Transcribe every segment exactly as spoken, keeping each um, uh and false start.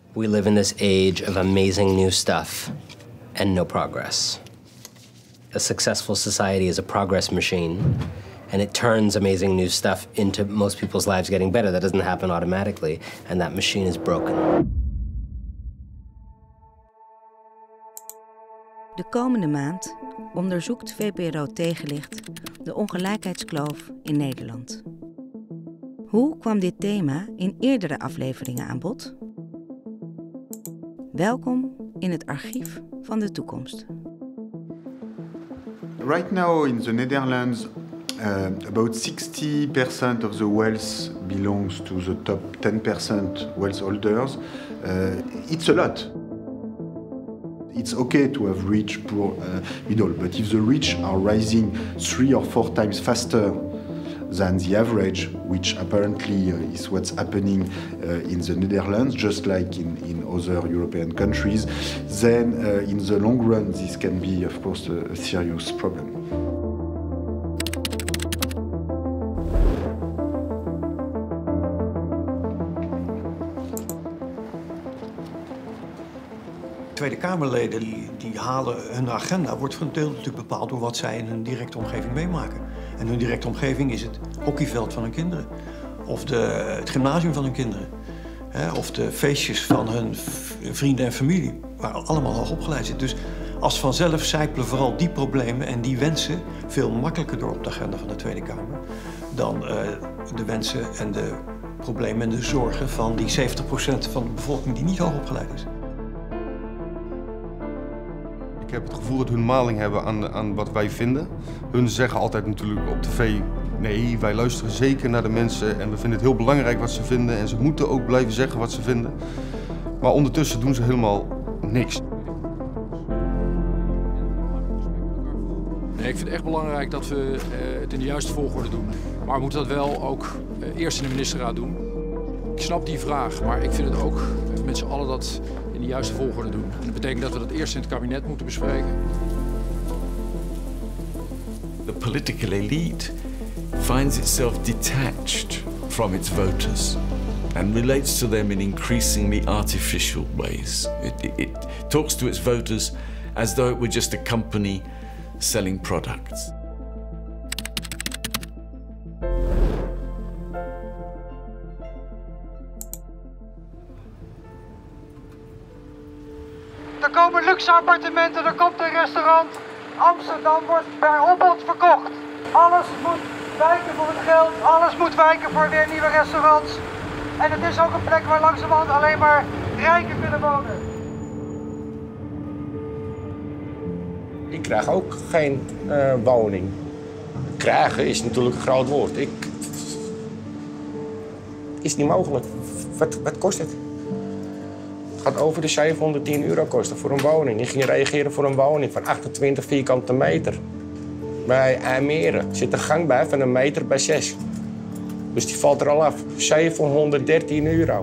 We live in this age of amazing new stuff and no progress. A successful society is a progress machine, and it turns amazing new stuff into most people's lives getting better. That doesn't happen automatically, and that machine is broken. De komende maand onderzoekt V P R O Tegenlicht de ongelijkheidskloof in Nederland. Hoe kwam dit thema in eerdere afleveringen aan bod? Welkom in het archief van de toekomst. Right now in the Netherlands, uh, about sixty percent of the wealth belongs to the top ten percent wealth holders. Uh, it's a lot. It's okay to have rich, poor, uh, middle, but if the rich are rising three or four times faster than the average, which apparently uh, is what's happening uh, in the Netherlands, just like in, in other European countries, then uh, in the long run this can be, of course, a, a serious problem. Tweede Kamerleden die, die halen hun agenda, wordt voor een deel natuurlijk bepaald door wat zij in hun directe omgeving meemaken. En hun directe omgeving is het hockeyveld van hun kinderen. Of de, het gymnasium van hun kinderen. Hè, of de feestjes van hun vrienden en familie, waar allemaal hoog opgeleid zit. Dus als vanzelf zijpelen vooral die problemen en die wensen veel makkelijker door op de agenda van de Tweede Kamer dan uh, de wensen en de problemen en de zorgen van die zeventig procent van de bevolking die niet hoog opgeleid is. Ik heb het gevoel dat hun maling hebben aan, aan wat wij vinden. Hun zeggen altijd natuurlijk op tv, nee, wij luisteren zeker naar de mensen en we vinden het heel belangrijk wat ze vinden en ze moeten ook blijven zeggen wat ze vinden. Maar ondertussen doen ze helemaal niks. Nee, ik vind het echt belangrijk dat we uh, het in de juiste volgorde doen. Maar we moeten dat wel ook uh, eerst in de ministerraad doen. Ik snap die vraag, maar ik vind het ook uh, met z'n allen dat in de juiste volgorde doen. En dat betekent dat we dat eerst in het kabinet moeten bespreken. The political elite finds itself detached from its voters and relates to them in increasingly artificial ways. It, it, it talks to its voters as though it were just a company selling products. Er komen luxe appartementen, er komt een restaurant. Amsterdam wordt per opbod verkocht. Alles moet wijken voor het geld, alles moet wijken voor weer nieuwe restaurants. En het is ook een plek waar langzamerhand alleen maar rijken kunnen wonen. Ik krijg ook geen uh, woning. Krijgen is natuurlijk een groot woord. Ik... Is niet mogelijk. Wat, wat kost het? Het gaat over de zevenhonderdtien euro kosten voor een woning. Ik ging reageren voor een woning van achtentwintig vierkante meter. Bij IJmere er zit een gang bij van een meter bij zes. Dus die valt er al af. zevenhonderddertien euro.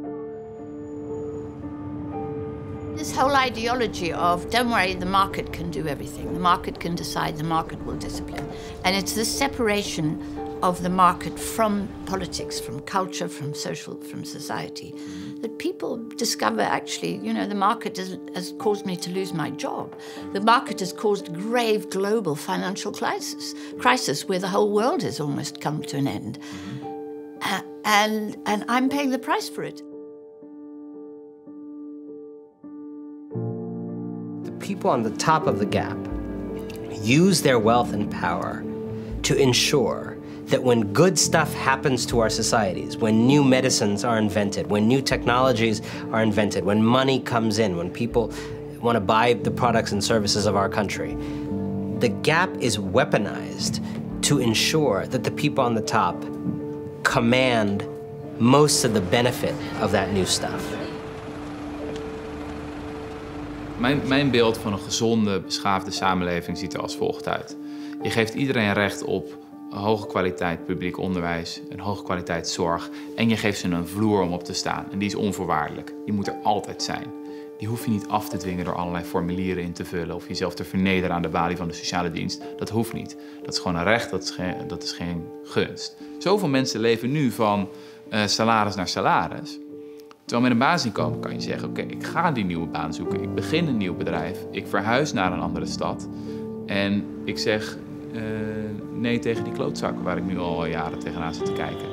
This whole ideology of, don't worry, the market can do everything. The market can decide, the market will discipline. And it's this separation of the market from politics, from culture, from social, from society, that people discover actually, you know, the market has, has caused me to lose my job. The market has caused grave global financial crisis, crisis where the whole world has almost come to an end. Uh, and, and I'm paying the price for it. The people on the top of the gap use their wealth and power to ensure that when good stuff happens to our societies, when new medicines are invented, when new technologies are invented, when money comes in, when people want to buy the products and services of our country, the gap is weaponized to ensure that the people on the top command most of the benefit of that new stuff. Mijn, mijn beeld van een gezonde, beschaafde samenleving ziet er als volgt uit. Je geeft iedereen recht op hoge kwaliteit publiek onderwijs, een hoge kwaliteit zorg en je geeft ze een vloer om op te staan. En die is onvoorwaardelijk. Die moet er altijd zijn. Die hoef je niet af te dwingen door allerlei formulieren in te vullen of jezelf te vernederen aan de balie van de sociale dienst. Dat hoeft niet. Dat is gewoon een recht, dat is geen, dat is geen gunst. Zoveel mensen leven nu van uh, salaris naar salaris. Terwijl met een basisinkomen kan je zeggen, oké, okay, ik ga die nieuwe baan zoeken. Ik begin een nieuw bedrijf. Ik verhuis naar een andere stad. En ik zeg uh, nee tegen die klootzak waar ik nu al jaren tegenaan zit te kijken.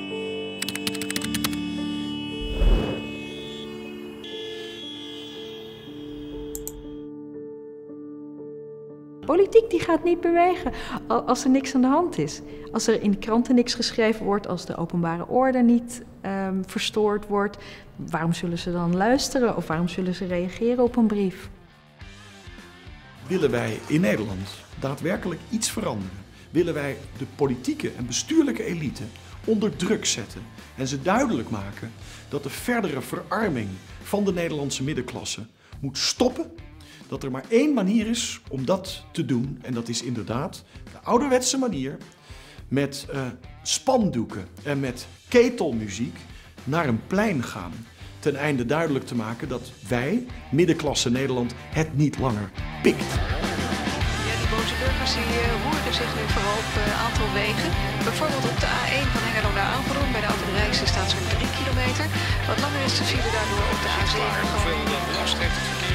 Politiek die gaat niet bewegen als er niks aan de hand is. Als er in de kranten niks geschreven wordt, als de openbare orde niet um, verstoord wordt. Waarom zullen ze dan luisteren of waarom zullen ze reageren op een brief? Willen wij in Nederland daadwerkelijk iets veranderen? Willen wij de politieke en bestuurlijke elite onder druk zetten en ze duidelijk maken dat de verdere verarming van de Nederlandse middenklasse moet stoppen? Dat er maar één manier is om dat te doen. En dat is inderdaad de ouderwetse manier met uh, spandoeken en met ketelmuziek naar een plein gaan. Ten einde duidelijk te maken dat wij, middenklasse Nederland, het niet langer pikt. Ja, die boze burgers die uh, roeren zich nu vooral op een uh, aantal wegen. Bijvoorbeeld op de A één van Hengelo naar Apeldoorn. Bij de Oude Rijkse staat zo'n drie kilometer. Wat langer is de file daardoor op de A zeven. Hoeveel last heeft het verkeer?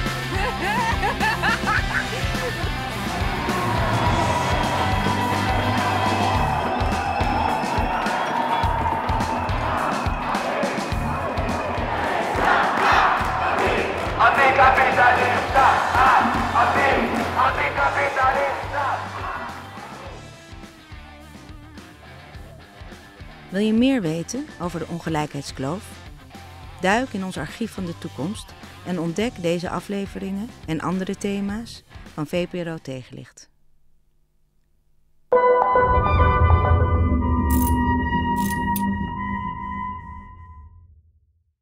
Wil je meer weten over de ongelijkheidskloof? Duik in ons archief van de toekomst en ontdek deze afleveringen en andere thema's van V P R O Tegenlicht.